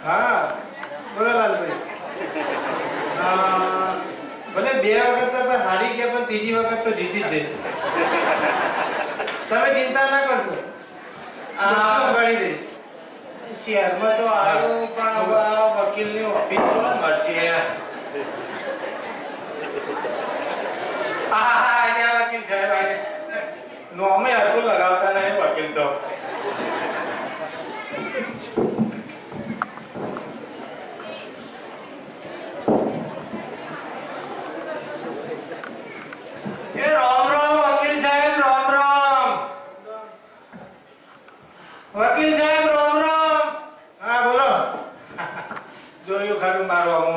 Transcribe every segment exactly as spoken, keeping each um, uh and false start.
હા બોલો લાલભાઈ. ભલે બે વખત તો હારી ગયા પણ ત્રીજી વખત તો જીતી જ જઈશ. તમે ચિંતા ના કરશો. આ ગાડી દે શહેરમાં તો આવ્યો પણ હવે વકીલની ઓફિસ તો મળશે. હા હા અહીંયા વકીલ સાહેબ આને નોમે હરખું લગાવતા નહીં વકીલ તો. એ રામ રામ વકીલ સાહેબ, રામ રામ. વકીલ સાહેબ રામ રામ. હા બોલો. જોયું ખરું મારું આમ.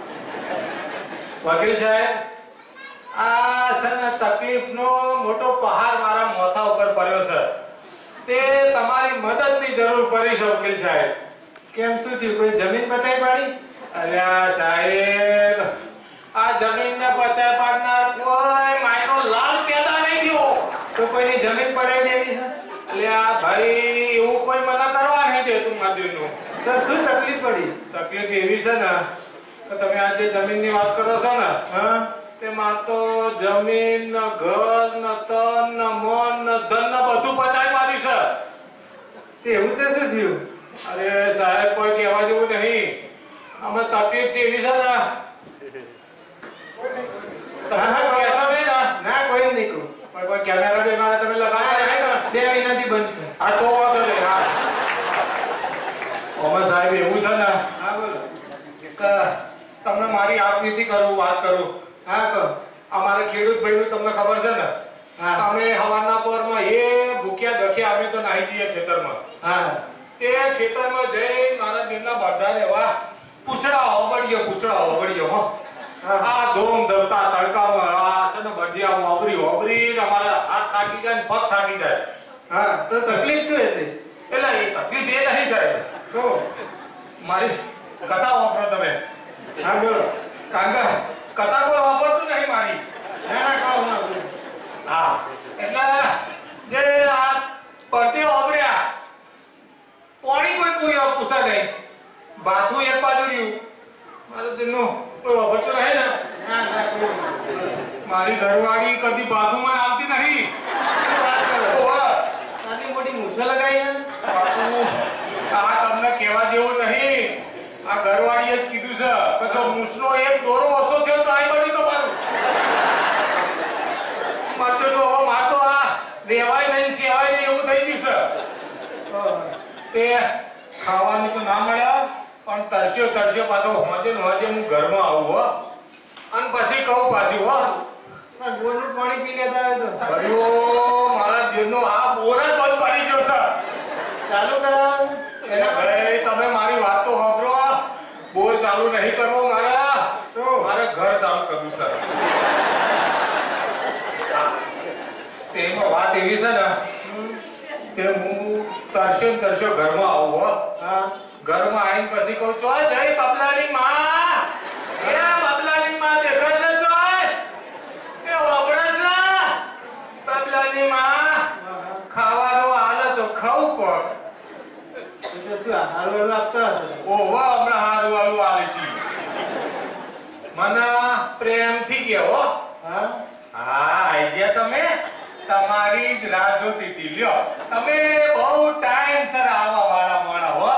વકીલ સાહેબ આ છે ને તકલીફનો મોટો પહાડ મારા માથા ઉપર પડ્યો છે. તે તમારી મદદની જરૂર પડી છે વકીલ સાહેબ. કેમ શું થયું? કોઈ જમીન બચાઈ પાડી? અલ્યા સાહેબ આ જમીનને બચાઈ પાડનાર કોઈ માયનો લાલ પેદા નહીં થયો. તો કોઈની જમીન પડાઈ દેવી છે? અલ્યા ભાઈ એવું કોઈ મને કરવા નહીં દેતું મજૂરનું. તો શું તકલીફ પડી? તકલીફ એવી છે ને કે તમે આ જે જમીનની વાત કરો છો ને, હા તેમાં તો જમીન ને ઘર ને તન ને મન ને ધન ને બધું બચાઈ મારી છે. તે એવું તે શું થયું? અરે સાહેબ કોઈ કહેવા જેવું નહીં. અમે તકલીફ છે એવી છે ને. ના કોઈ નહીં કહું. પણ કોઈ કેમેરા બેમેરા તમે લગાવ્યા નહીં ને? બે મહિનાથી બંધ છે. આ તો વાંધો નહીં. હા ઓમર સાહેબ એવું છે ને, હા બોલો, કે તમને મારી આપવીથી કરું વાત કરું. હા કહો. અમારે ખેડૂત ભાઈનું તમને ખબર છે ને, અમે હવારના પોરમાં એ ભૂખ્યા દખ્યા અમે તો નાહી જઈએ ખેતરમાં. હા તે ખેતરમાં જઈ મારા દિલના બળદાને એવા પૂછડા ઓબડ્યો પૂછડા ઓબડ્યો હો. આ ધોમ ધરતા તડકામાં આ છે ને બઢિયા ઓબરી ઓબરી અમારા હાથ થાકી જાય ને પગ થાકી જાય. હા તો તકલીફ શું એટલે? એટલે એ તકલીફ એ નહીં સાહેબ. તો મારી કથા વાપરો તમે. હા બોલો. કારણ કે કથા કોઈ વાપરતું નહીં મારી. ના ના કહો ના. હા એટલે જે આ પડતી ઓબર્યા પાણી કોઈ કોઈ પૂછા નહીં. બાથું એક બાજુ રહ્યું. મારું દિલનું કોઈ વાપરતું નહીં ને. ના ના મારી ઘરવાળી કદી બાથુમાં આવતી નહીં. નાની મોટી મૂછો લગાવી આ તમને કહેવા જેવું નહીં. આ ઘરવાળીએ જ કીધું છે કે જો મૂછનો એક દોરો ઓછો થયો તો આઈ બળી તમારું. મારે તો માર તો આ રેવાય નહીં સેવાય નહીં એવું થઈ ગયું છે. તે ખાવાનું તો ના મળ્યા પણ તરસ્યો તરસ્યો પાછો હોજે ને હોજે હું ઘરમાં આવું હો. અને પછી કહું પાછું હો બોરનું પાણી પી લેતા હોય તો ભર્યો મારા જીવનો આ બોર જ બંધ પડી ગયો છે. ચાલુ કરાવો. એટલે ભાઈ તમે મારી વાત તો સાંભળો. બોર ચાલુ નહીં કરવો મારા, તો મારે ઘર ચાલુ કરવું છે. તેમાં વાત એવી છે ને કે હું તરસ્યો ને તરસ્યો ઘરમાં આવું હો. હા ઘરમાં આવીને પછી કહું ચો જય બબલાની માં. એ બબલાની માં દેખાય છે ચોય? એ ઓબળે છે બબલાની માં. ખાવાનું હાલે તો ખાવું કોણ? હારું આપતા ઓહો હમણાં હારું હારું આવે છે. મને પ્રેમથી કહેવો. હા હા આઈ ગયા તમે. તમારી જ રાહ જોતી હતી. લ્યો તમે બહુ ટાઈમ સર આવવા વાળા મોણા હો.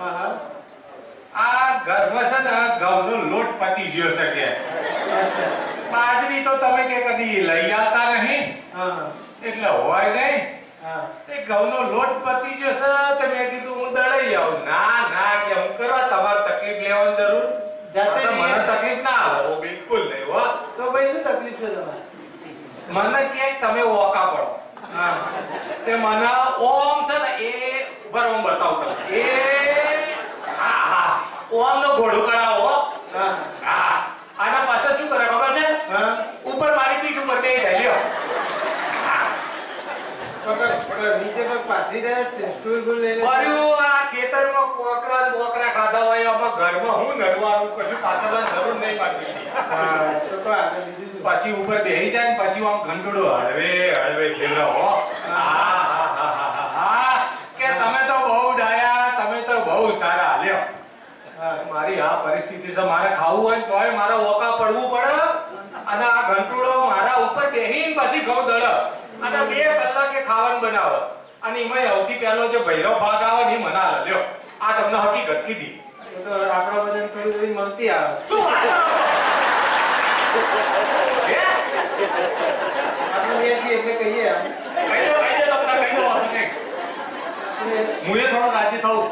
આ ઘરમાં છે ને ઘઉંનો લોટ પતી ગયો છે કે બાજરી તો તમે કે કદી લઈ આવતા નહીં એટલે હોય નહીં. એ ઘઉંનો લોટ પતી ગયો છે તો મેં કીધું હું દળાઈ આવું. ના ના કે હું કરવા તમારે તકલીફ લેવાની જરૂર જાતે મને તકલીફ ના આવે. બિલકુલ નહીં હો. તો ભાઈ શું તકલીફ છે તમારે? મને ક્યાંક તમે ઓકા પડો. હા તે મને ઓમ છે ને એ ઉપર ઓમ બતાવું તમે. એ હા હા ઓમ નો ઘોડું કરાવો. હા હા આના પાછળ શું કરે ખબર છે? હા ઉપર મારી પીઠ ઉપર બે જાય. લ્યો હા પકડ પકડ નીચે પગ પાછી જાય. સ્ટૂલ ગુલ લઈને પડ્યું. આ ખેતરમાં કોકરા બોકરા ખાધા હોય આમાં ઘરમાં હું નડવાનું કશું પાછળ જરૂર નહીં પાછી. હા તો તો આગળ બીજું પછી ઉપર બેહી જાય ને પછી આમ ઘંટડો હળવે હળવે ખેલો હો. હા હા હા હા કે તમે તો બહુ ડાયા, તમે તો બહુ સારા. લ્યો મારી આ પરિસ્થિતિ છે, મારે ખાવું હોય તોય મારે ઓકા પડવું પડે અને આ ઘંટુડો મારા ઉપર બેહીને પછી ઘઉં દળ અને બે કલાકે ખાવાનું બનાવે અને એમાં સૌથી પહેલો જે ભૈરવ ભાગ આવે ને એ મને હાલે. લ્યો આ તમને હકીકત કીધી. તો આપણા બધાને થોડી થોડી મળતી આવે. શું વાત કરો? હે આપણે બે છીએ એટલે કહીએ આમ. કહી દો કહી દો તમને કહી દો વાંધો નહીં. હું એ થોડો રાજી થાઉં.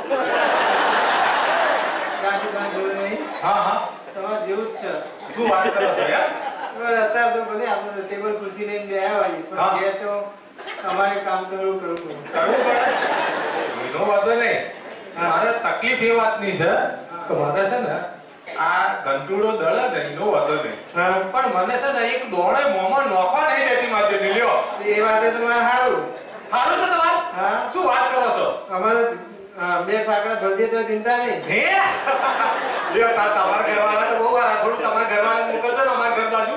રાજુભાઈ જોયું નહીં? હા હા તમારે જેવું જ છે. શું વાત કરો છો યાર? પણ અત્યારે તો ભલે આપણે ટેબલ ખુરશી લઈને ગયા હોઈએ પણ ઘેર તો અમારે કામ તો એવું કરવું પડે. કરવું પડે એનો વાંધો નહીં. મારે તકલીફ એ વાતની છે કે મારે છે ને આ ઘંટુડો દળે ને એનો વાંધો નહીં, પણ મને છે ને એક દોણે મોમાં નોખવા નહીં દેતી માથે લ્યો. એ વાતે તમારે સારું સારું છે તમારે? હા. શું વાત કરો છો? અમારે બે પાકડા ભરજે તો ચિંતા નહીં. હે લ્યો તાર તમારા ઘરવાળા તો બહુ વાર થોડું તમારા ઘરવાળા મોકલજો ને અમારા ઘર બાજુ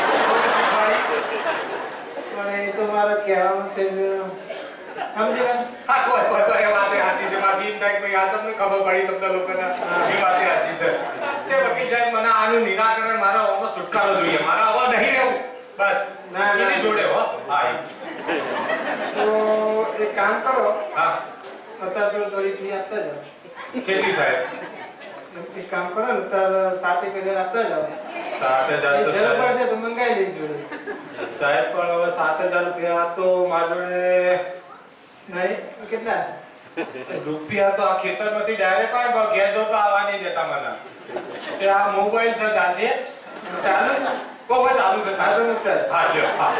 પણ એ તો મારે કહેવાનું છે સમજી લો. હા કોઈ કોઈ કોઈ એ વાતે સાચી છે. પાછી એમ થાય કે ભાઈ આ તમને ખબર પડી તમને લોકોને એ વાતે સાચી છે. તે વકીલ સાહેબ મને આનું નિરાકરણ મારા ઓમાં છુટકારો જોઈએ. મારા આવા નહીં રહેવું બસ. ના, ના. એની જોડે હો. હા એ. તો એક કામ કરો, હા પચાસ થોડી ફી આપતા જાઓ. છેલ્લી સાહેબ એક કામ કરો ને સર સાત એક હજાર આપતા જાઓ. સાત હજાર તો જરૂર સાહેબ પડશે તો મંગાવી લઈશું. સાહેબ પણ હવે સાત હજાર રૂપિયા તો મારા જોડે નહીં કેટલા રૂપિયા તો આ ખેતરમાંથી ડાયરેક્ટ આવે ઘેર જો તો આવવા નહીં દેતા મને. તે આ મોબાઈલ છે ચાલશે ચાલુ કોઈ ચાલુ છે. હા તો મુકતા હા લ્યો હા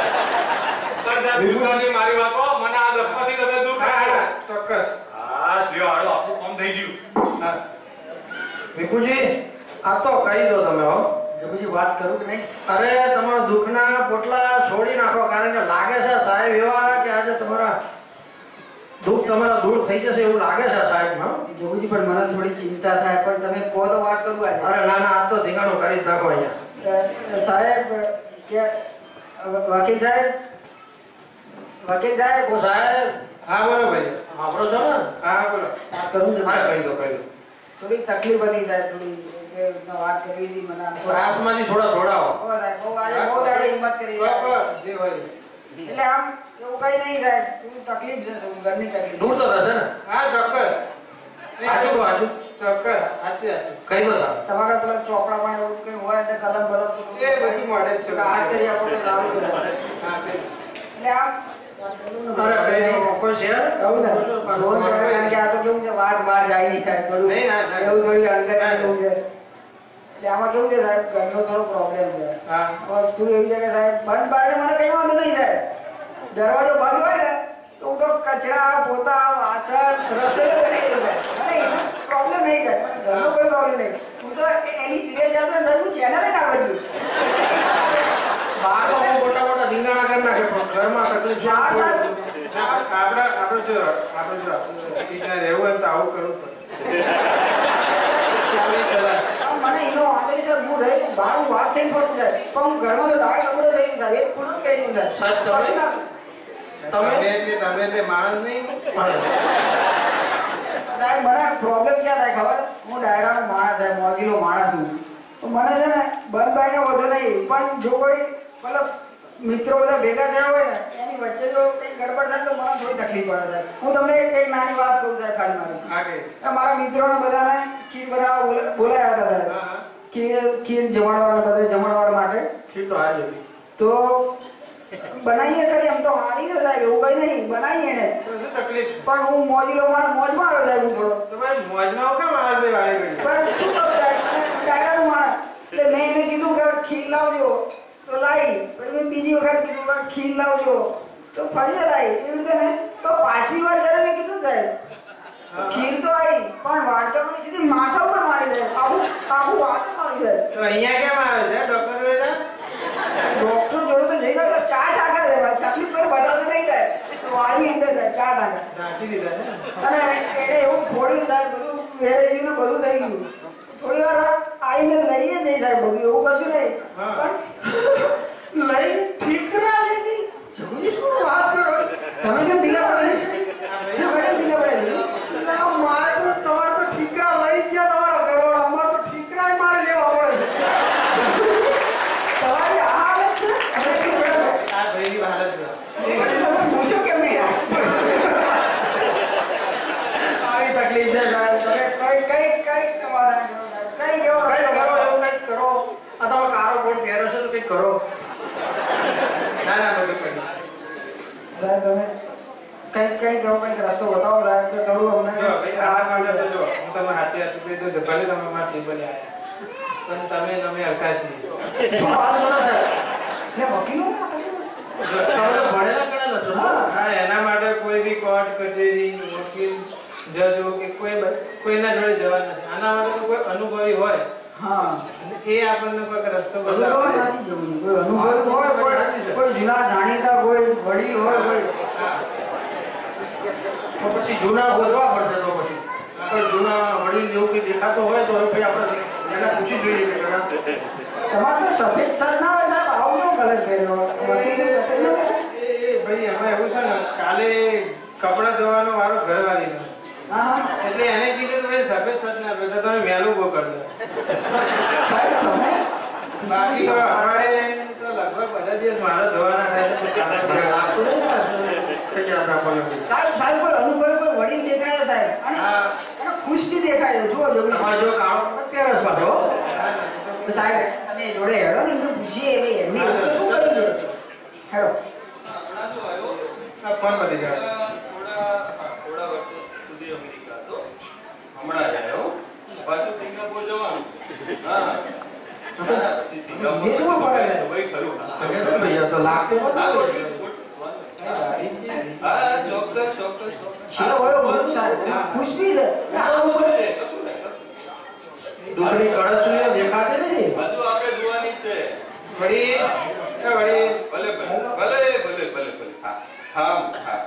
પણ સાહેબ દુકાનની મારી વાત હો, મને આ લખવાથી તમે દૂર હા કરો. હા ચોક્કસ. હા લ્યો હાલો આપણું કામ થઈ ગયું. હા વિપુજી આ તો કહી દો તમે હો. જબુજી વાત કરું કે નહીં? અરે તમારા દુઃખના પોટલા છોડી નાખો, કારણ કે લાગે છે સાહેબ એવા કે આજે તમારા દુઃખ તમારા દૂર થઈ જશે એવું લાગે છે સાહેબ. હા જોગુજી પણ મને થોડી ચિંતા થાય, પણ તમે કહો તો વાત કરું આજે. અરે ના ના આ તો ધીંગાણું કરી જ નાખો અહીંયા. અ, સાહેબ કે વકીલ સાહેબ વકીલ સાહેબ ઓ સાહેબ હા બોલો ભાઈ. સાંભળો છો ને? હા બોલો. વાત કરું ને અરે કહી દો કહી દો. થોડી તકલીફ હતી સાહેબ, થોડી કે વાત કરી હતી મને આમ થોડા- ત્રાસમાંથી થોડા થોડાવો. હો સાહેબ, બહુ આજે બહુ દાડે હિંમત કરી બસ, બસ, જે હોય. એટલે આમ એવું કઈ નહીં સાહેબ, થોડી તકલીફ છે, થોડી ઘરની તકલીફ. દૂર તો થશે ને? હા ચોક્કસ. સાચું કહો સાચું ચોક્કસ સાચું સાચું. કહી દો સાહેબ. તમારા પેલા ચોપડા પણ એવું કઈ હોય એટલે કલમ બલમ તો એ બધું મળે જ છે. હાથ કરી આપો તો સારું છે. હા તે. એટલે આમ વાત કરું ને અરે કઈ દો મોકો છે. કહું ને, લોન કારણ કે આ તો કેવું છે, વાત બહાર જાય નહીં થાય, થોડું નહીં, ના, ના. એવું થોડી અંદર એવું છે. એટલે આમાં કેવું છે સાહેબ, ઘરનો થોડો પ્રોબ્લેમ છે. હા વસ્તુ એવી છે કે સાહેબ બંધ બારણે મને કઈ વાંધો નહીં સાહેબ. દરવાજો બંધ હોય ને તો હું તો કચરા પોતા વાસણ રસોઈ બનાવી દઉં સાહેબ. મને એનો પ્રોબ્લેમ નહીં સાહેબ, મને ઘરનો કોઈ પ્રોબ્લેમ નહીં. હું તો એની સિરિયલ ચાલતો ને સાહેબ હું ચેનલ ના બદલું. બહાર તો બહુ મોટા મોટા ધીંગાણા કરી નાખે પણ ઘરમાં તકલીફ છે. હા સાહેબ. આપણે આપણે જો આપણે જો ટીચર રહેવું હોય તો આવું કરવું પડે. આ મને એનો વાંધો નહીં સાહેબ, હું રહી બહાર હું વાત થઈને ફરું સાહેબ, પણ હું ઘરમાં તો દાળ કપડો થઈ ગયું સાહેબ, એક પૂરું કહી દઉં સાહેબ. સાહેબ, તમે- પછી ના- તમે એટલે તમે એટલે માણસ નહીં. સાહેબ મને પ્રોબ્લેમ ક્યાં થાય ખબર? હું ડાયરાનો માણસ છે, મોજીલો માણસ છું. તો મને છે ને બંધ બાઈને વધુ નહીં, પણ જો કોઈ મતલબ મિત્રો બધા ભેગા થયા હોય ને એની વચ્ચે જો કંઈ ગડબડ થાય તો મને થોડી તકલીફ પડે સાહેબ. હું તમને એક એક નાની વાત કહું સાહેબ ખાલી મારી. આગળ. કે મારા મિત્રોને બધાને ખીર બનાવવા બોલા- બોલાયા હતા સાહેબ. હા હા. ખીર ખીર જમાડવા બધા જમાડવા માટે. ખીર તો હારી હતી. તો બનાવીએ કરી એમ તો હારી છે સાહેબ, એવું કઈ નહીં, બનાવીએ ને. તો શું તકલીફ? પણ હું મોજીલો માણસ મોજમાં આવ્યો સાહેબ હું થોડો. તો ભાઈ મોજમાં કેમ આવે છે વારે ઘડી? પણ શું કરું સાહેબ, ડાયરાનું માણસ. એટલે મેં એને કીધું કે ખીર લાવજો તો લાવી, પછી મેં બીજી વખત કીધું કે ખીર લાવજો તો ફરી લાવી. એવી રીતે મેં તો પાંચમી વાર જ્યારે મેં કીધું સાહેબ ખીર તો આવી, પણ વાટકાની સીધી માથા ઉપર મારી જાય, આખું આખું વાસણ મારી જાય. તો અહીંયા કેમ આવે છે ડોક્ટર વેદા? ડોક્ટર જોડે તો જઈને આવ્યો, ચાર ટાંકા લેવા, તકલીફ કોઈ બતાવતો નહીં જાય તો વાળની અંદર જાય ચાર ટાંકા. નાખી દીધા ને. અને એને એવું ફોડ્યું સાહેબ, બધું વેરેજ્યું ને બધું થઈ ગયું. થોડી વાર આવીને લઈએ જઈ સાહેબ, બધું એવું કશું નહીં, હા. પણ લઈ ઠીકરા લેતી જબરી શું વાત કરો તમે? કેમ ઢીલા પડે છે? તમે કેમ ઢીલા પડે છે? મારે તો તમારે તો ઠીકરા લઈ ગયા તમારા તકલીફ છે સાહેબ. તમે કઈ કઈ કઈ સમાધાન કરો સાહેબ. કઈ કેવો કઈ રસ્તો કરો, બતાવો. એવું કંઈક કરો. અથવા કારો કોટ પહેરો છે તો કંઈક કરો. ના ના બધું કરી સાહેબ તમે કઈ કઈ કેવો કઈક રસ્તો બતાવો સાહેબ કે થોડું અમને જો ભાઈ આ માટે તો જો હું તમે સાચી વાત કહી દઉં તો ભલે તમે મારા ટેબલે આવ્યા પણ તમે તમે અવકાશ નહીં. શું વાત કરો સાહેબ? એટલે વકીલો ના તકલીફ તમે તો ભણેલા ગણેલા છો ને? હા એના માટે કોઈ બી કોર્ટ કચેરી વકીલ જજો કે કોઈ બ- કોઈના જોડે જવા નથી. આના માટે તો કોઈ અનુભવી હોય હા અને એ આપણને કોઈક રસ્તો અનુભવ બતાવે. નથી જવું. કોઈ અનુભવ હોય કોઈ કોઈ જૂના જાણીતા કોઈ વડીલ હોય કોઈ હા. તો પછી જૂના ગોતવા પડશે. તો પછી કોઈ જૂના વડીલ જેવું કંઈ દેખાતો હોય તો હવે ભાઈ આપણે એને પૂછી જોઈએ કે જરા. તમારે તો સફેદ શર્ટ ના હોય સાહેબ આવો કેવો કલર પહેર્યો વકીલ તો સફેદ ના હોય? એ એ ભાઈ એમાં એવું છે ને કાલે કપડાં ધોવાનો વારો ઘરવાળીનો હા હા એટલે એને કીધું તમે સફેદ શર્ટ ના પહેરતા તમે મેલું બહુ કરજો. સાહેબ તમે બાકી તો અમારે તો લગભગ બધા દિવસ મારા ધોવાના થાય છે. લાગતું નહીં ને કે જે આપણે આપણને સાહેબ સાહેબ કોઈ અનુભવી કોઈ વડીલ દેખાય છે સાહેબ અને હા. અને ખુશથી દેખાય છે જુઓ જોગી તમારે જો કાળો કપડો પહેરે છે પાછો. તો સાહેબ તમે જોડે હેડો ને એમને પૂછીએ એવી એમની વસ્તુ શું કરી છે હેડો આ ફોન પતી જાય. થોડા થોડા વર્ષો સુધી અમેરિકા હતો. હમણાં જ આવ્યો. પાછું સિંગાપોર જવાનું. હા. ના, પછી સિંગાપોર એ શું પડે છે? દુબઈ ખરું. ભૈયા તો લાગતું હા, નતું. ગોઠવી, ગોઠવી. હા, ચોક્કસ, ચોક્કસ, ચોક્કસ. શીરો હોય બધું સાહેબ ખુશી છે આવું કશું કરે નહીં, કશું નહીં, કશું નહીં. દુબળી કળશીઓ દેખાતી નથી. બધું આપણે જોવાની છે. વળી એ વળી ભલે ભલે ભલે ભલે ભલે ભલે હા હા હા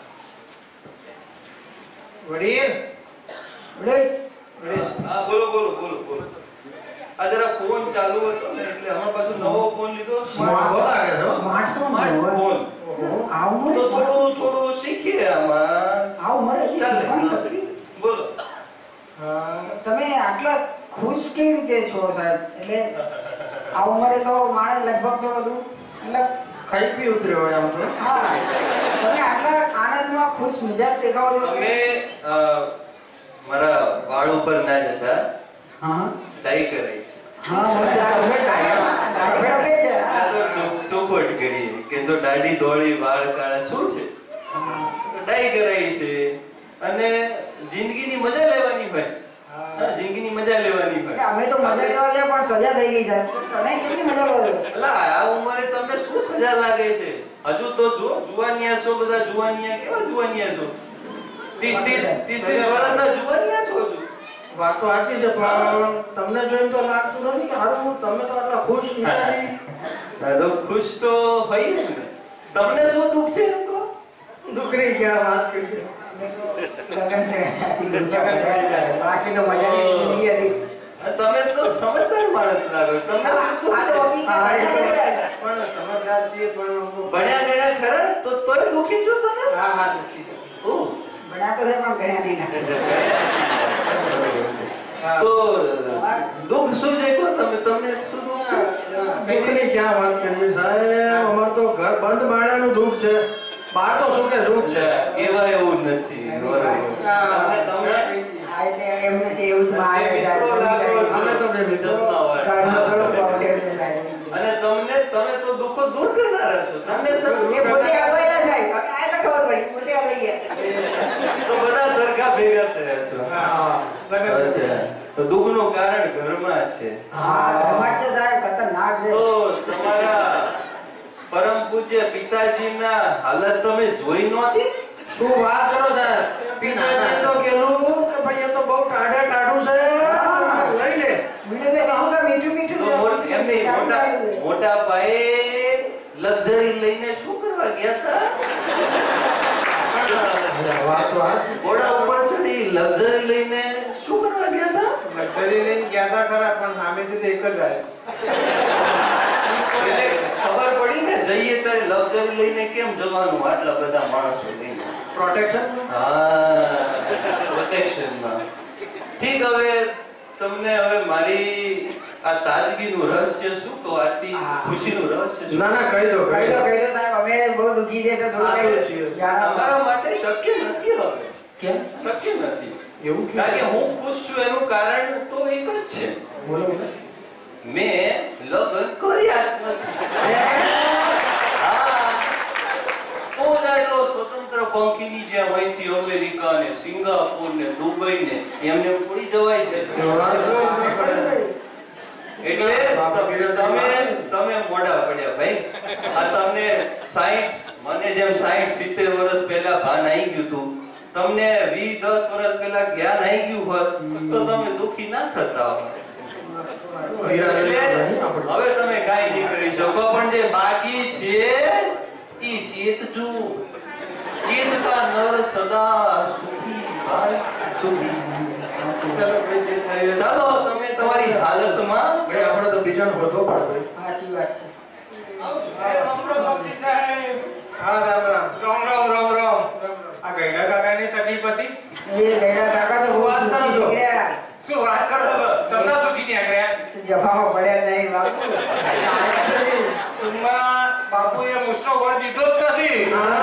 વડીલ વડીલ વડીલ હા બોલો બોલો બોલો બોલો. આ જરા ફોન ચાલુ હતો ને એટલે હમણાં પાછું નવો ફોન લીધો. મોંઘો લાગે છે હો. Smartphone smart phone. આવું તો મને થોડું થોડું શીખીએ આમાં. આવું મને હજી શીખવાની ચાલે. શક્તિ બોલો. હા તમે આટલા ખુશ કેવી રીતે છો સાહેબ એટલે આ ઉંમરે તો માણસ લગભગ તો બધું એટલે ખાઈ પી ઉતર્યો હોય આમ તો. હા તમે આટલા આનંદમાં ખુશ મિજાજ દેખાવો છો તમે અ, મારા વાળ ઉપર ના જતા હા ડાઈ કરાઈ છે. હા મને લાગે છે લાગે છે આ તો ચો- ચોખવટ કરી કે તો દાઢી ધોળી વાળ કાળા શું છે ડાઈ કરાઈ છે અને જિંદગીની મજા લેવાની ભાઈ. હા, જિંદગીની મજા લેવાની ભાઈ. અમે તો મજા લેવા ગયા પણ સજા થઈ ગઈ સાહેબ તમે કેટલી મજા લો છો અલા, આ ઉંમરે તમને શું સજા લાગે છે? હજુ તો જો જુવાનિયા છો, બધા જુવાનિયા કેવા જુવાનિયા છો? ત્રીસ ત્રીસ ત્રીસ ત્રીસ વર્ષના જુવાનિયા છો હજુ. વાત તો સાચી છે પણ તમને જોઈને તો લાગતું નથી કે હારું તમે તો આટલા ખુશ મિજાજી. હા, તો ખુશ તો હોઈએ જ ને. તમને શું દુઃખ છે એમ કહો? દુકરી ક્યાં વાત કરી છે. લગન થયા બાકી તો મજાની જિંદગી હતી તમે તો સમજદાર માણસ લાગો. તમને શું દુઃખ આ તો છે? હકીકત હા, એ તો છે. પણ સમજદાર છીએ પણ ભણ્યા ગણ્યા ખરા તો તોય દુઃખી છો તમે? હા હા નથી. ઓહ. ભણ્યા તો છે પણ ગણ્યા નહીં ના હા. તો દુઃખ શું છે કહો તમે? તમને શું દુઃખ છે? દુઃખની ક્યાં વાત કરવી સાહેબ. અમાર તો ઘર બંધ બારણાનું દુઃખ છે. બહાર તો શું કે દુઃખ છે. એવા એવું નથી. બરોબર. તમે તમે આ એટલે એમને તે એવું જ મારે મિત્રો લાગો છો. અમે તો બે મિત્રો. ચશ્માવાળા. ઘરનો થોડો problem છે સાહેબ. અને તમને તમે તો દુઃખો દૂર કરનારા છો. તમને સર એ પોતે આવવાયા સાહેબ હવે આ તો ખબર પડી પોતે આવી ગયા તો બધા સરખા ભેગા થયા છો. હા બરાબર છે. અચ્છા. તો દુઃખનું કારણ ઘરમાં છે. હા ધર્માટ છે સાહેબ ખતરનાક છે તો તમારા પરમ પૂજ્ય પિતાજીના હાલત તમે જોઈ નહોતી? શું વાત કરો સાહેબ. પિતાજી તો કહેલું કે ભાઈ એ તો બહુ ટાઢે ટાઢું છે. લઈ લે. બીજું તો કહું કે મીઠું મીઠું તો મોટ- એમ નહીં, મોટા મોટા પાયે લક્ઝરી લઈને શું કરવા ગયા હતા? વાત તો સાચી. ઘોડા ઉપર ચડી લક્ઝરી લઈને શું કરવા ગયા હતા? લક્ઝરી લઈને ગયા હતા ખરા પણ સામેથી તો એક જ આવ્યો. એટલે ખબર પડી ને જઈએ ત્યારે લક્ઝરી લઈને કેમ જવાનું આટલા બધા માણસો લઈને? પ્રોટેક્શન. હા, પ્રોટેક્શનમાં. ઠીક, હવે તમને હવે મારી આ તાજગીનું રહસ્ય શું કહું? આટલી ખુશીનું રહસ્ય શું? ના ના કહી દો કહી કહી દો દો. કહી દો સાહેબ અમે બહુ દુઃખી છે તો થોડું આ કહી તો દો. જાણો. તમારા માટે શક્ય નથી હવે. કેમ શક્ય નથી. એવું કે કારણ કે હું ખુશ છું એનું કારણ તો એક જ છે. બોલો બોલો. મેં લગ્ન કર્યા જ નથી. હા, હું એટલો સ્વતંત્ર પંખીની જેમ અહીંથી અમેરિકા ને સિંગાપુર ને દુબઈ ને એમને પડી જવાય છે. એટલે તમે તમે મોડા પડ્યા ભાઈ. આ તમને સાઈઠ મને જેમ સાઈઠ સિત્તેર વર્ષ પહેલા ભાન આવી ગયું હતું, તમને વીસ દસ વર્ષ પહેલા જ્ઞાન આવી ગયું હોત તો તમે દુખી ના થતા હોત. હવે તમે કાંઈ નહીં કરી શકો, પણ જે બાકી છે ઈ ચેતજો. ચેતતા નર સદા સુખી ભાઈ સુખી. ચાલો તમે તમારી હાલતમાં ભાઈ આપણે તો બીજાનો વધો પડે ભાઈ. સાચી વાત છે. રામ રામ વકીલ સાહેબ. હા રામ રામ. રામ રામ રામ રામ. આ ગયડા કાકાની તકલીફ હતી. એ ગયડા કાકા તો બહુ વાત કરો છો. સુખી ગયા. શું વાત કરો છો? ચમના સુધી નીકળ્યા. જફામાં પડ્યા નહીં બાપુ. ટૂંકમાં બાપુએ મુસનો વળ દીધો જ નથી.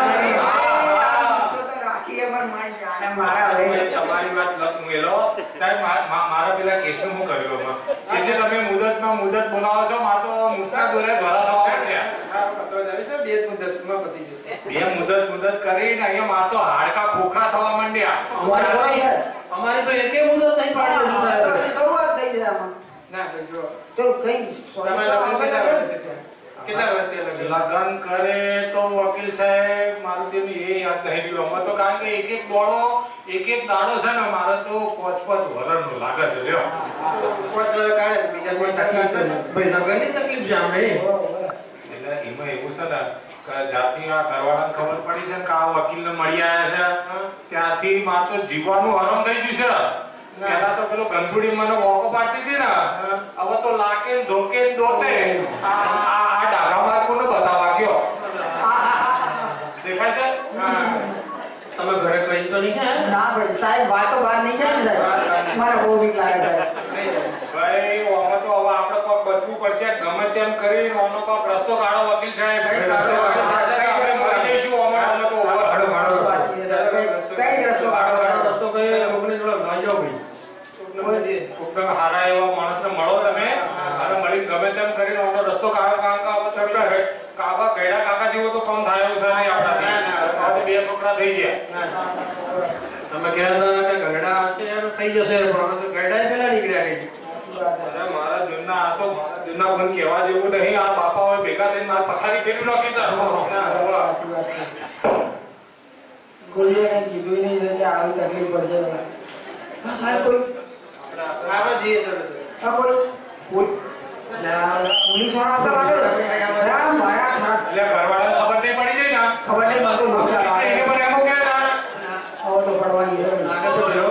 તો રાખીએ પણ મારી જાણે મારા હવે હવે. તમારી વાત લખ મેલો. સાહેબ મા- મા- મારા પેલા કેસનું હું કર્યું હમણાં? એટલે તમે મુદતમાં મુદત બોલાવો છો, મારે તો મુસના દોરે ધરા થવા માંડ્યા. બે મુદતમાં પતી જશે. બે મુદત મુદત કરીને અહીંયા મારે તો હાડકા ખોખરા થવા માંડ્યા. અમારે તો- અમારે તો એકે મુદત નહીં પાડી દીધું સાહેબ. શરૂઆત થઈ છે આમાં. ના ભાઈ જો તો કઈ તમે લગ્ન કેટલા વર્ષથી થયા? કેટલા વર્ષથી લગ્ન? લગ્ન કરે તો વકીલ સાહેબ મારું તેનું એ યાદ નહીં રહ્યું. અમે તો કારણ કે એક એક દોડો એક એક દાડો છે ને મારે તો પાંચ પાંચ વરસનો લાગે છે. લ્યો પાંચ વર્ષ કાઢે બીજા કોઈ તકલીફ નથી. ભાઈ લગનની તકલીફ છે આમને. એટલે એમાં એવું છે ને કે જાતની આ ઘરવાળાને ખબર પડી છે ને કે આ વકીલને મળી આવ્યા છે, ત્યાંથી મારે તો જીવવાનું હરામ થઈ ગયું છે. પેલા તો પેલો ગંધુડી મને વોકો પાડતી હતી ને, હવે તો લાકે ને ધોકે ને દોતે આ આ- આ ડાઘા માર કોને બતાવવા ગયો દેખાય છે. તમે ઘરે કઈ તો નહીં હે? ના ભાઈ સાહેબ વાતો બહાર નહીં જાય ને સાહેબ. મારે બહુ બીક લાગે છે. ભાઈ આમાં તો હવે આપણે કોક બચવું પડશે. ગમે તેમ કરીને આનો કોક રસ્તો કાઢો વકીલ સાહેબ. આપણે મરી જઈશું આમાં. આમાં તો over. હાડો હાડો. સાચી છે સાહેબ. કઈ કઈ રસ્તો કાઢો કાઢો. રસ્તો કઈ લોકોની જોડે ન જાઓ ભાઈ. કોકને હારા એવા માણસને મળો તમે અને મળી ગમે તેમ કરીને આનો રસ્તો કાઢો. કારણ કે હવે છોકરા હે- કાકા ગયડા કાકા જેવો તો કમ થાય એવું છે નહીં આપણાથી. હવે બે છોકરા થઈ ગયા. તમે કહેતા હતા કે ગરડા છે યાર થઈ જશે, પણ અમે તો ગરડા પહેલા નીકળ્યા કઈ. અરે મારા જૂના આ તો મારા જૂના પણ કહેવા જેવું નહીં. આ બાપા હોય ભેગા થઈને મારા પથારી ફેરવી નાખી છે. સાચી વાત છે. કોઈએ કઈ કીધું નહીં કે આવી તકલીફ પડશે. હા સાહેબ કોઈ આપણે જઈએ ચલો. હા કોઈ કોઈ- પોલીસ વાળા તો લાગે છે. ના, મારા ખરા- એટલે ઘરવાળાને ખબર નહીં પડી જાય ને. ખબર નહીં મને તો લોચા લાગે. એને મને એમ કહે ને, હવે તો પડવાની છે. લાગે તો જો.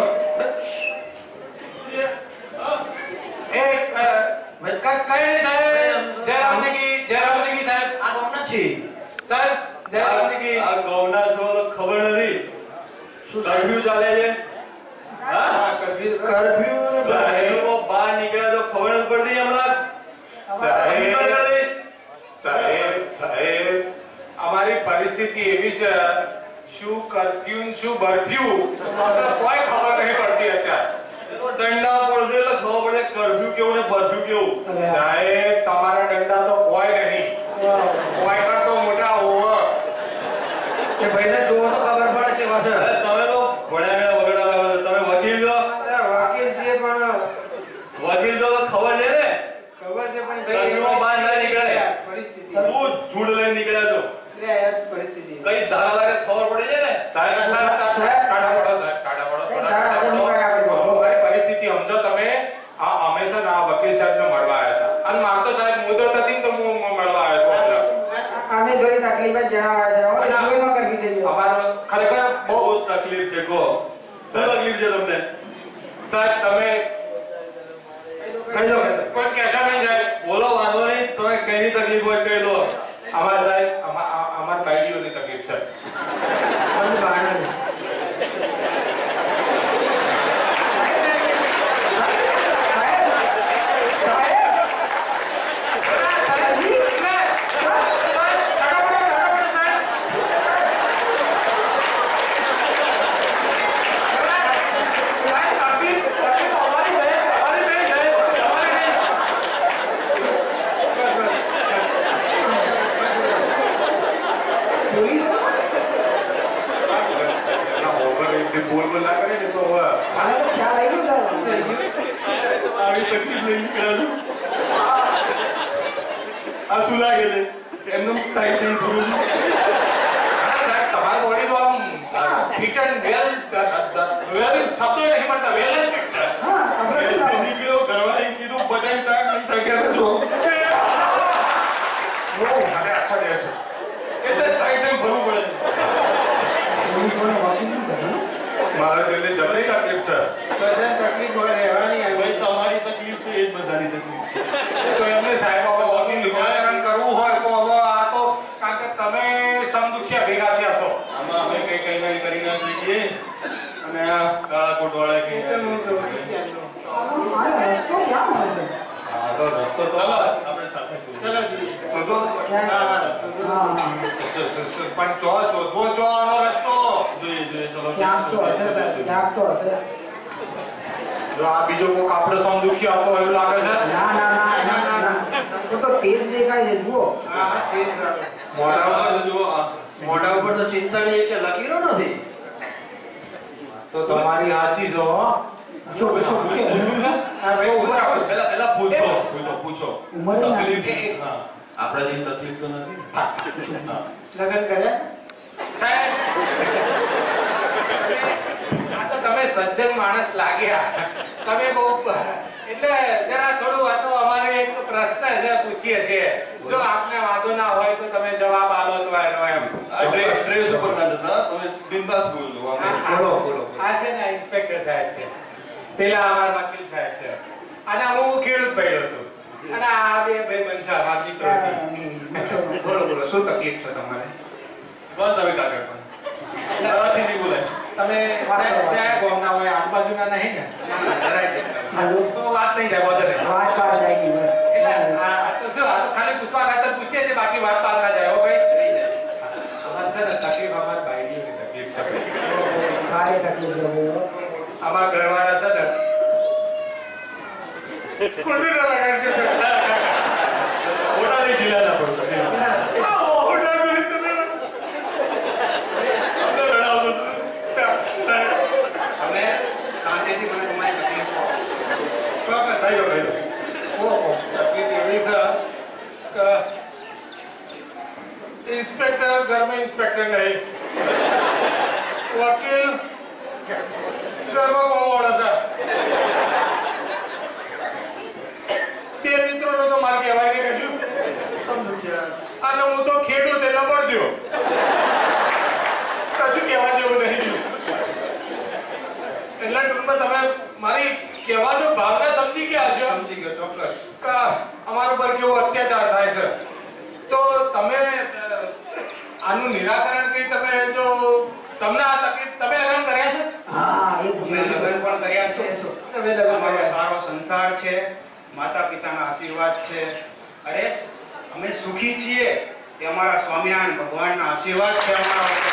એ અ, કઈ કઈ નહીં સાહેબ. જય રામજી કી જય રામજી કી સાહેબ. આ કોણ છે? સાહેબ જય રામજી કી. આ ગૌના છો તો ખબર નથી કર્ફ્યુ ચાલે છે. હા કર્ફ્યુ સાહેબો બહાર નીકળ્યા તો ખબર જ પડતી હમણાં. સાહેબ સાહેબ સાહેબ અમારી પરિસ્થિતિ એવી છે, શું કર્ફ્યુ ને શું બરફ્યુ મને કોઈ ખબર નહીં પડતી અત્યારે. એ તો દંડા પડશે એટલે ખબર પડે કર્ફ્યુ કેવું ને બરફ્યુ કેવું. સાહેબ તમારા દંડા તો કોઈ નહીં. કોઈ કરતો મોટા ઓવર. કે ભાઈને જોવો તો ખબર પડે છે પાછળ. અરે તમે તો ભણ્યા વગડા લાવો છો. તમે વકીલ છો, વકીલ છે પણ વકીલ છો તો ખબર છે ને. ખબર છે પણ કર્ફ્યુમાં બહાર ના નીકળાય. પરિસ્થિતિ તું ઝૂંડ લઈને નીકળ્યા છો. એટલે આ પરિસ્થિતિ કઈ ધારા લાગે ખબર પડી છે ને. સાહેબ સાહેબ સાહેબ કાઢા પડો સાહેબ કાઢા પડો થોડા કાઢા પડો. અમારી પરિસ્થિતિ સમજો તમે. આ અમે છે ને આ વકીલ સાહેબને મળવા આવ્યા હતા અને મારે તો સાહેબ મુદત હતી ને તો હું મળવા આવ્યો હતો. આને થોડી તકલીફ જ જણાવે છે. હવે જીવનમાં કરવી દેજો. અમારો ખરેખર બહુ બહુ તકલીફ છે. કહો શું તકલીફ છે તમને? સાહેબ તમે કહી દો. કોઈ કહેશો નહીં સાહેબ. બોલો, વાંધો નહીં. તમે કઈની તકલીફ હોય કહી દો. અમારા સાહેબ અમા- આ- અમારા બાયડીઓની તકલીફ છે. બંધ બહાર નહીં. સાહેબ આવી તકલીફ લઈ નીકળ્યા છો. આ શું લાગે છે? એમનું ટાઈટ થઈ ગયું. તમારું બોડી તો આમ ફિટ એન્ડ વેલ વેલ શબ્દો નહીં મળતા વેલ એન્ડ ફિટ છે. હા આપણે નીકળ્યો ઘરવાળી કીધું બટન ટાક નહીં ટક્યા છો. બહુ મને આશા રહે છે. એટલે ટાઈટ થઈ ભરવું પડે. મારા દિલને જબરી તકલીફ છે. બધાને તકલીફ હોય રહેવાની આવે. ભાઈ તમારી તકલીફ છે એ જ બધાની તકલીફ છે. તો એમને સાહેબ હવે વકીલ નિવારણ કરવું હોય તો હવે આ તો કારણ કે તમે સમદુખ્યા ભેગા થયા છો. આમાં અમે કઈ કઈ કઈ કરી ના શકીએ અને આ કાળા કોટ વાળા કઈ હું જોઉં છું ત્યાંનો. મારે રસ્તો ક્યાં મળે છે? હા તો રસ્તો તો ચાલો આપણે સાથે ચાલો જોઈએ. શોધો. હા, હા, હા હા પણ ચો શોધવો ચો આનો રસ્તો. જોઈએ જોઈએ ચલો ક્યાંક તો હશે સાહેબ, ક્યાંક તો હશે. જો આ બીજો કોક આપણો સમદુખ્ય આવતો હોય એવું લાગે છે. ના ના ના ના ના ના તો તો તેજ દેખાય છે જુઓ. હા હા તે જ રાખો. મોઢા ઉપર આ જુઓ આ મોઢા ઉપર તો ચિંતાની કે લકીરો નથી. તો તમારી સાચી છો હો. જો બેસો પૂછ્યું છે? હા ભાઈ ઉભો રાખો. પહેલા પહેલા પૂછો પૂછો પૂછો ઉંમરે ના. તકલીફ હા આપણા જેવી તકલીફ તો નથી હા લગ્ન કર્યા? સાહેબ આ તો તમે સજ્જન માણસ લાગ્યા. તમે બહુ એટલે જરા થોડું આ તો અમારે એક પ્રશ્ન છે પૂછીએ છીએ. જો આપને વાંધો ના હોય તો તમે જવાબ આલો તો એનો એમ. આ ડ્રેસ ડ્રેસ ઉપર ના જતા તમે બિંદાસ બોલો આપણે બોલો બોલો આ છે ને ઇન્સ્પેક્ટર સાહેબ છે. પેલા અમારા વકીલ સાહેબ છે. અને હું ખેડૂત ભાઈઓ છું. અને આ બે ભાઈ બનશા મારા મિત્રો છે. બોલો બોલો શું તકલીફ છે તમારે? બસ હવે કાકા પણ તારાથી નહીં બોલાય તમે ચાય ગોમના હોય આજુબાજુના નહીં ને? હાલો. તો વાત નહીં જાય વધે નહીં. વાત પાડ જાય ગઈ બસ. એટલે આ તો શું આ તો ખાલી પૂછવા ખાતર પૂછીએ છીએ બાકી વાત પાર ના જાય હો ભાઈ. થઈ જાય. અમારે છે ને તકલીફ અમારા ભાઈની તકલીફ છે ભાઈ. કાંઈ તકલીફ નથી. અમારા ઘરવાળા છે ને કુંડી ના લગાડી છે. ઓટા નહીં ઢીલા ના પડતો આ ઓઢા ગઈ તમે. અંદર રડાવતો તમે શાંતિથી મને તમારી તકલીફ કહો. ચોક્કસ થઈ ગયો ભાઈ. ઓહો તકલીફ એવી છે કે ઇન્સ્પેક્ટર ઘરમાં ઇન્સ્પેક્ટર નહીં. વકીલ ઘરમાં કોણ છે. બે મિત્રોનો તો મારે કહેવાય નહીં કશું. અને હું તો ખેડૂત એટલે મળ્યો કશું કહેવા જેવું નહીં રહ્યું. એટલા ટૂંકમાં તમે મારી કહેવાનો ભાવના સમજી ગયા છો. સમજી ગયો ચોક્કસ. કે અમારા પર કેવો અત્યાચાર થાય છે તો તમે અ, આનું નિરાકરણ કઈ તમે જો તમને આ તકલીફ તમે લગ્ન કર્યા છે? હા એ અમે લગ્ન પણ કર્યા છે. તમે લગ્ન અમારો કર્યા? સારો સંસાર છે, માતા પિતાના આશીર્વાદ છે. અરે અમે સુખી છીએ એ અમારા સ્વામિનારાયણ ભગવાનના આશીર્વાદ છે અમારા ઉપર.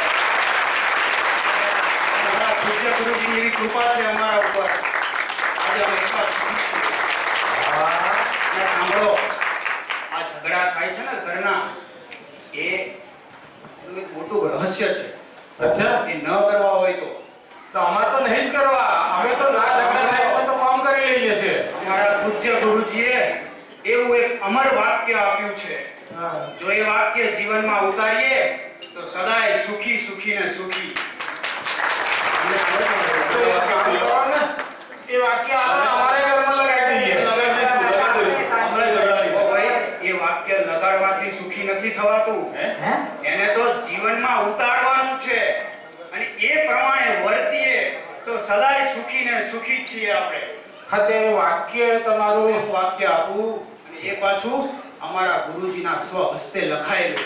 અમારા પૂજ્ય ગુરુજીની એવી કૃપા છે અમારા ઉપર. આજે અમે એટલા સુખી છીએ. અને સાંભળો, આ ઝઘડા થાય છે ને ઘરના, એ એનું એક મોટું રહસ્ય છે. અચ્છા એ ન કરવા હોય તો તો અમારે તો નહીં જ કરવા. અમે તો ના ઝઘડા થાય તો કામ કરી લઈએ છીએ. અમારા પૂજ્ય ગુરુજીએ એવું એક અમર વાક્ય આપ્યું છે. હા. જો એ વાક્ય જીવનમાં ઉતારીએ તો સદાય સુખી સુખી ને સુખી. અમને આવડે તો છે. એક કામ કરો ને, એ વાક્ય આપણે અમારે ઘરમાં લગાડી દઈએ. ઓ ભાઈ, એ વાક્ય લગાડવાથી સુખી નથી થવાતું. હે એને તો જીવનમાં ઉતારવાનું છે અને એ પ્રમાણે વર્તીએ તો સદાય સુખી ને સુખી જ છીએ આપણે. હા તે વાક્ય તમારું એવું વાક્ય આપવું અને એ પાછું અમારા ગુરુજીના સ્વ હસ્તે લખાયેલું.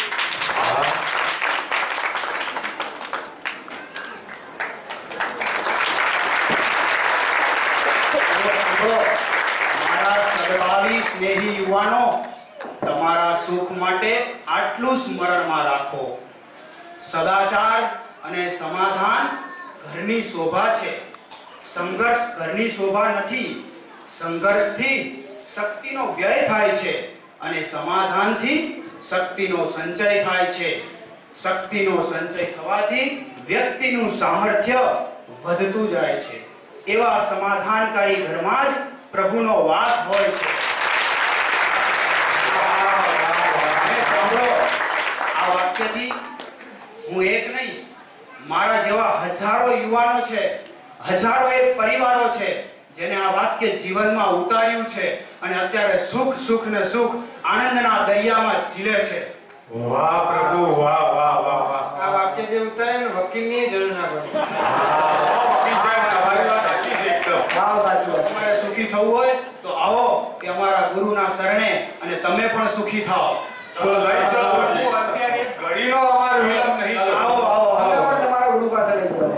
સાંભળો, મારા સદભાવી સ્નેહી યુવાનો, તમારા સુખ માટે આટલું સ્મરણમાં રાખો. સદાચાર અને સમાધાન ઘરની શોભા છે. સંઘર્ષ ઘરની શોભા નથી. સંઘર્ષથી શક્તિનો વ્યય થાય છે અને સમાધાનથી શક્તિનો સંચય થાય છે. શક્તિનો સંચય થવાથી વ્યક્તિનું સામર્થ્ય વધતું જાય છે. એવા સમાધાનકારી ઘરમાં જ પ્રભુનો વાસ હોય છે. અને સાંભળો, આ વાક્યથી હું એક નહીં, મારા જેવા હજારો યુવાનો છે, હજારો એક પરિવારો છે જેને આ વાક્ય જીવનમાં ઉતાર્યું છે અને અત્યારે સુખ સુખ ને સુખ આનંદના દરિયામાં ઝીલે છે. વાહ પ્રભુ, વાહ વાહ વાહ વાહ. આ વાક્ય જે ઉતારે ને વકીલની જરૂર ના પડે. હા, વકીલ સાહેબ, તમારી વાત સાચી છે એકદમ. સાવ સાચું. તમારે સુખી થવું હોય તો આવો કે અમારા ગુરુના શરણે અને તમે પણ સુખી થાઓ. તો લઈ જાઓ પ્રભુ, અત્યારે એક ઘડીનો અમારો વિલંબ નહીં કરો. આવો આવો તમે આવો. પણ તમારા ગુરુ પાસે લઈ જાઓ.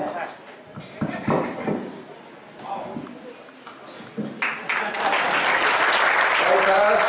બહુ સરસ,